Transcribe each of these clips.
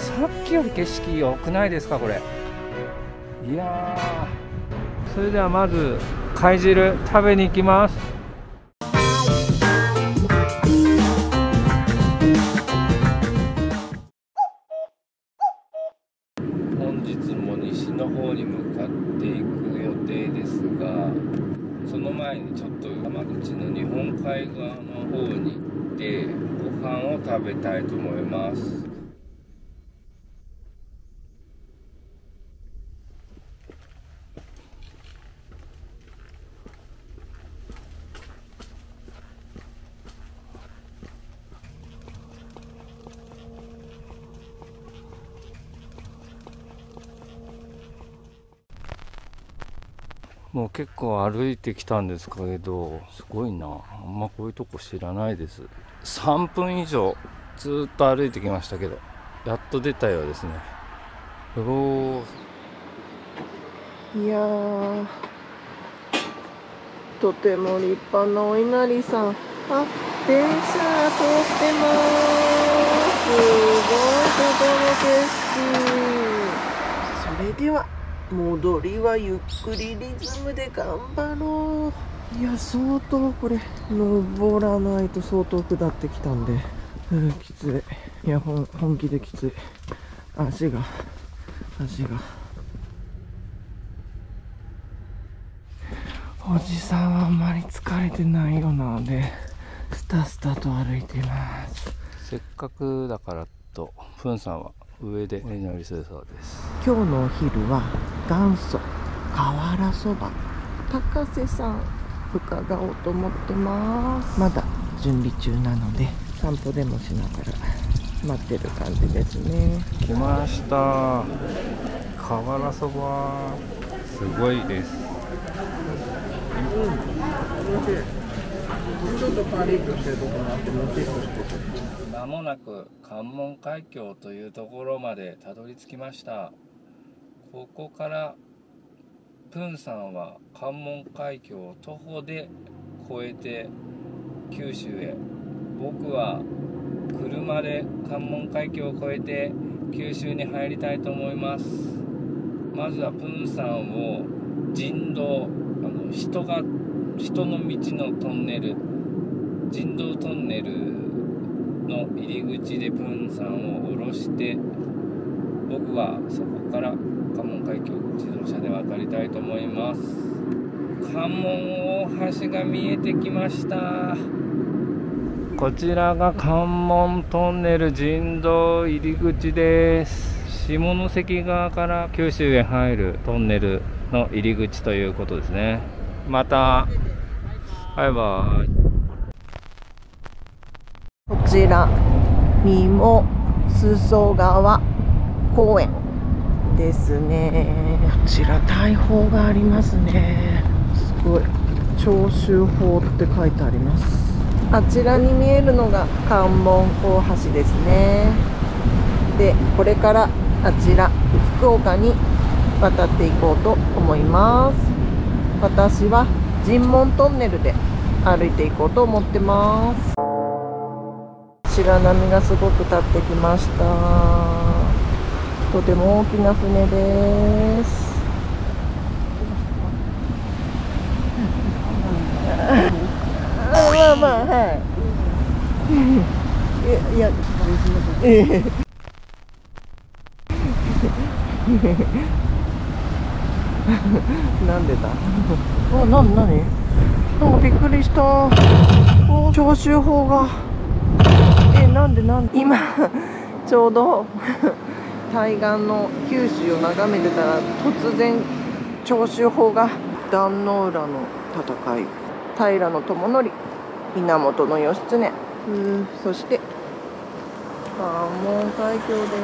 さっきより景色良くないですかこれ。いやー、それではまず貝汁食べに行きます。本日も西の方に向かっていく予定ですが、その前にちょっと山口の日本海側の方に行ってご飯を食べたいと思います。もう結構歩いてきたんですけど、すごいな。あんまこういうとこ知らないです。3分以上ずっと歩いてきましたけど、やっと出たようですね。いやー、とても立派なお稲荷さん。あ、電車通ってます。すごいここの景色。それでは戻りはゆっくりリズムで頑張ろう。いや、相当これ登らないと相当下ってきたんで、きつい。いや、本気できつい。足がおじさんはあんまり疲れてないようなので、スタスタと歩いています。せっかくだからとプンさんは上でお祈りするそうです。今日のお昼は元祖瓦そば高瀬さん伺おうと思ってます。まだ準備中なので散歩でもしながら待ってる感じですね。来ました、瓦そば。すごいです。ちょっとパリッとしてるところがあってもちっとしてる。まもなく関門海峡というところまでたどり着きました。ここからプンさんは関門海峡を徒歩で越えて九州へ、僕は車で関門海峡を越えて九州に入りたいと思います。まずはプンさんを人道、人の道のトンネル、人道トンネルの入り口でプンさんを降ろして、僕はそこから関門海峡自動車で渡りたいと思います。関門大橋が見えてきました。こちらが関門トンネル人道入り口です。下関側から九州へ入るトンネルの入り口ということですね。またバイバイ。こちら三茂裾川公園ですね。こちら大砲がありますね。すごい、長州砲って書いてあります。あちらに見えるのが関門大橋ですね。で、これからあちら福岡に渡っていこうと思います。私は神門トンネルで歩いていこうと思ってます。白波がすごく立ってきました。とても大きな船です。まあまあ、はい。いや、なんでだ。何なんかびっくりした。長州砲が。なんで今ちょうど対岸の九州を眺めてたら、突然長州砲が、壇ノ浦の戦い、平知盛、源義経、そして関門海峡です。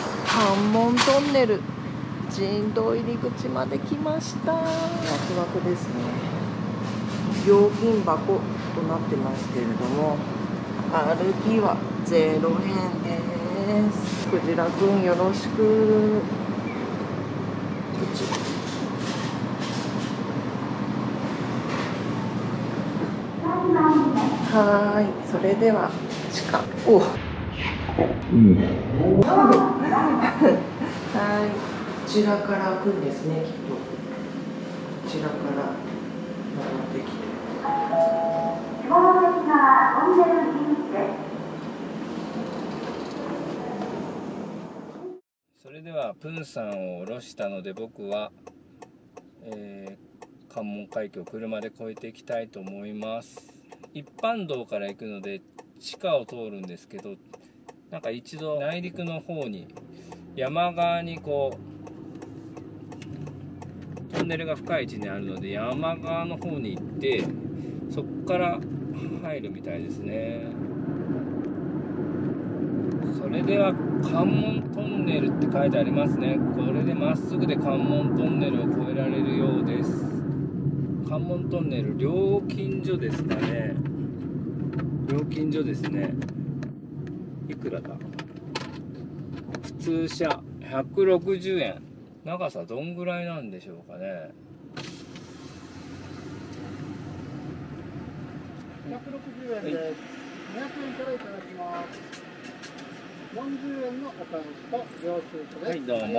関門トンネル人道入り口まで来ました。ワクワクですね。料金箱となってますけれども、歩きは0円です。クジラくんよろしく。はい、それでは地下。 うん。はい、こちらから開くんですね、きっと。こちらから登ってきて。 それではプンさんを降ろしたので、僕は、関門海峡を車で越えていきたいと思います。一般道から行くので地下を通るんですけど、なんか一度内陸の方に山側にこうトンネルが深い位置にあるので、山側の方に行ってそこから入るみたいですね。それでは関門トンネルって書いてありますね。これでまっすぐで関門トンネルを越えられるようです。関門トンネル料金所ですかね。料金所ですね。いくらだ。普通車160円。長さどんぐらいなんでしょうかね。 160円です。200円からいただきます。40円のお返しと領収書です。 はい、どうも。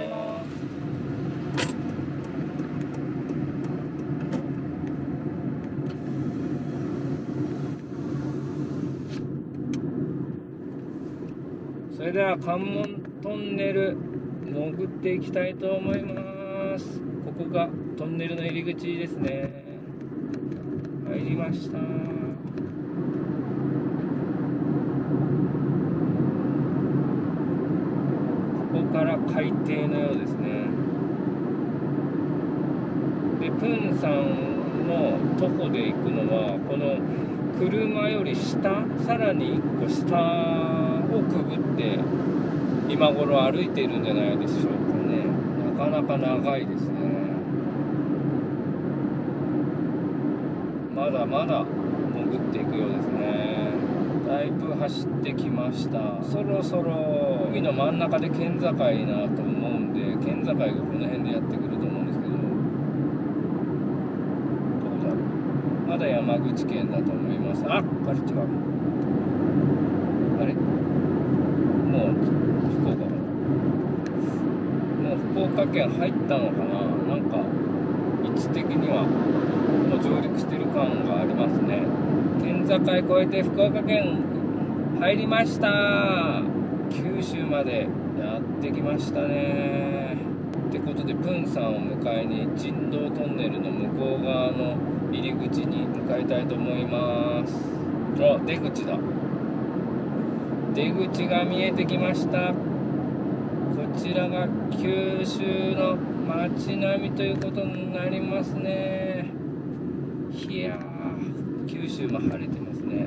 それでは関門トンネル潜っていきたいと思います。ここがトンネルの入り口ですね。入りました。ここから海底のようですね。で、プンさんの徒歩で行くのはこの車より下、さらに1個下をくぐって今頃歩いているんじゃないでしょうかね。なかなか長いですね。まだまだ潜っていくようですね。だいぶ走ってきました。そろそろ海の真ん中で県境なと思うんで、県境がこの辺でやってくると思うんですけど、どうだろう。まだ山口県だと思います。あっ、あれ違う。あれ、もう福岡かな。もう福岡県入ったのかな。なんか位置的にはもう上陸してる感がありますね。県境越えて福岡県入りました。九州までやってきましたね。ってことでプンさんを迎えに人道トンネルの向こう側の入り口に向かいたいと思います。あ、出口だ。出口が見えてきました。こちらが九州の街並みということになりますね。いやー、九州も晴れてますね。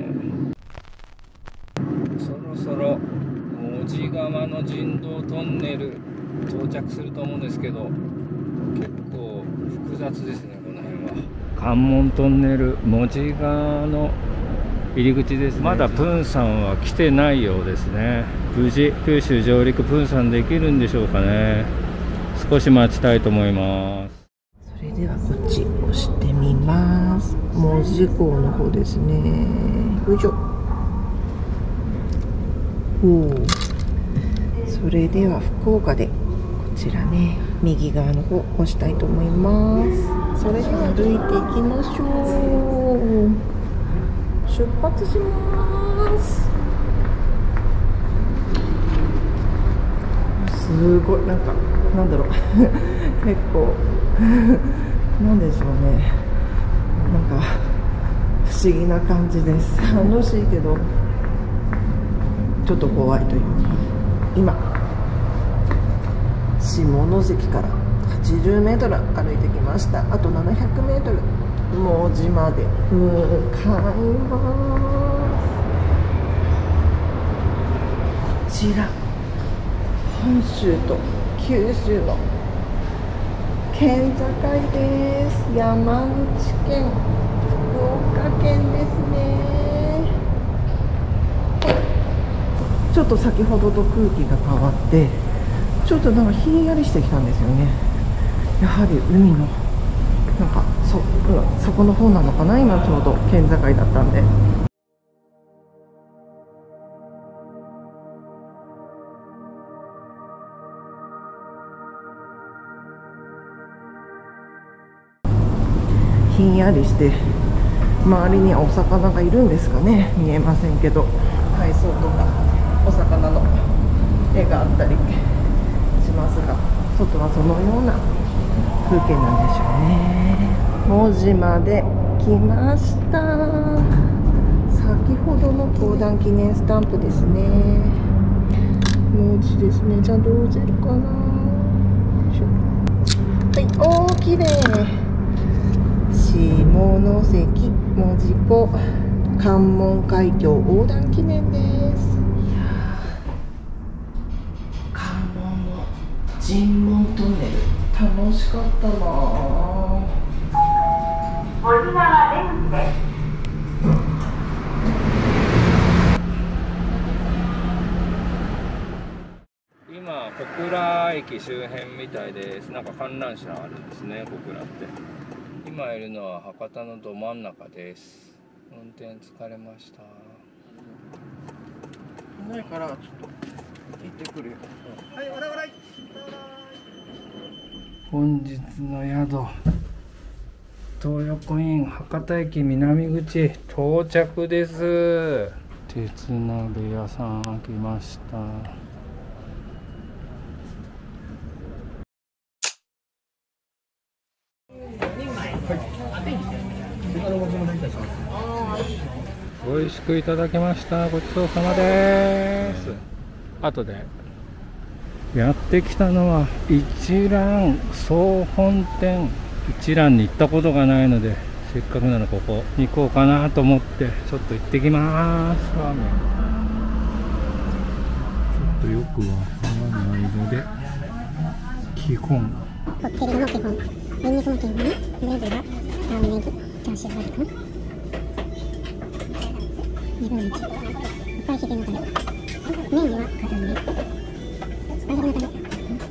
そろそろ門司川の人道トンネル到着すると思うんですけど、結構複雑ですね、この辺は。関門トンネル門司川の入り口ですね。まだプンさんは来てないようですね。無事九州上陸プンさんできるんでしょうかね。少し待ちたいと思います。 それではこっち押してみます。門司港の方ですね。よいしょ。それでは福岡でこちらね、右側の方押したいと思います。それでは歩いていきましょう。出発します。すごい、なんかなんだろう結構なんでしょうね、なんか不思議な感じです。楽しいけどちょっと怖いというか、今下関から80メートル歩いてきました。あと700メートル門司まで向かいます。こちら本州と九州の県境です。山口県、福岡県ですね。ちょっと先ほどと空気が変わってちょっとなんかひんやりしてきたんですよね。やはり海のなんかそこの方なのかな。今ちょうど県境だったんで。こちら本州と九州の県境です。山口県、福岡県ですね。ちょっと先ほどと空気が変わってちょっとなんかひんやりしてきたんですよね。やはり海のなんかそこの方なのかな。今ちょうど県境だったんで。こちら本州と九州の県境です。山口県、福岡県ですね。 ひんやりして周りにはお魚がいるんですかね、見えませんけど、海藻とかお魚の絵があったりしますが、外はそのような風景なんでしょうね。門司まで来ました。先ほどの講談記念スタンプですね。門司ですね。ちゃんと押せるかな。はい、おー、きれい。下関門司港関門海峡横断記念です。いやー、関門の神門トンネル楽しかったなぁ。 門司川出口です。 今小倉駅周辺みたいです。なんか観覧車あるんですね、小倉って。今いるのは博多のど真ん中です。運転疲れました。 いないからちょっと行ってくるよ。はい、笑い。 本日の宿、東横イン博多駅南口到着です。鉄鍋屋さん開きました。美味しくいただきました。ごちそうさまです。後でやってきたのは一蘭総本店。一蘭に行ったことがないので、せっかくならここに行こうかなと思ってちょっと行ってきます。ラーメンちょっとよくわからないので、基本こってりの基本、ニンニクの基本ね、ネギは青ネギ、チャーシューが基本、自分のうち、いっぱいひげのタレ、ネギは固め、スパイダーのタレ。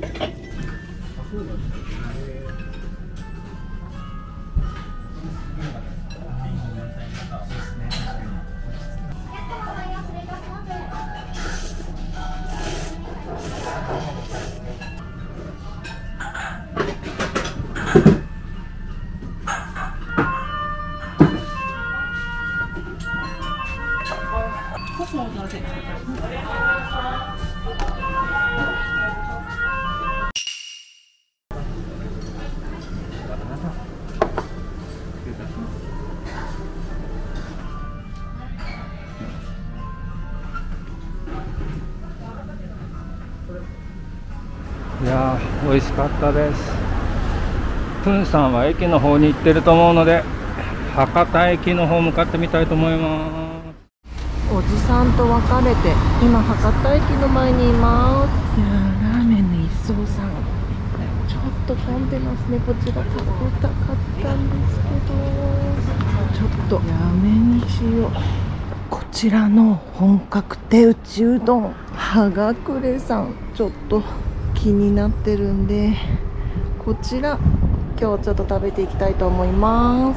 いやー、美味しかったです。プンさんは駅の方に行ってると思うので、博多駅の方向かってみたいと思います。 おじさんと別れて今博多駅の前にいます。いやー、ラーメンの一層さんちょっと混んでますね。こちら食べたかったんですけど、ちょっとやめにしよう。こちらの本格手打ちうどんはがくれさん、ちょっと気になってるんで、こちら今日ちょっと食べていきたいと思います。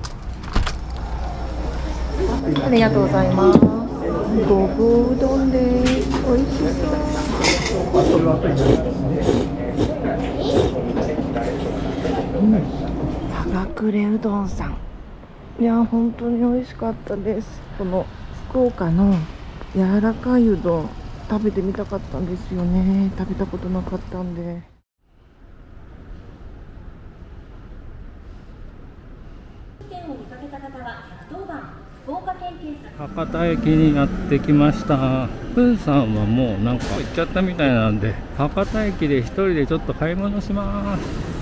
ありがとうございます。ごぼううどんです。美味しそう。はがくれうどんさん、いや本当に美味しかったです。この福岡の柔らかいうどん食べてみたかったんですよね。食べたことなかったんで。 博多駅にやってきました。プンさんはもうなんか行っちゃったみたいなんで、博多駅で一人でちょっと買い物します。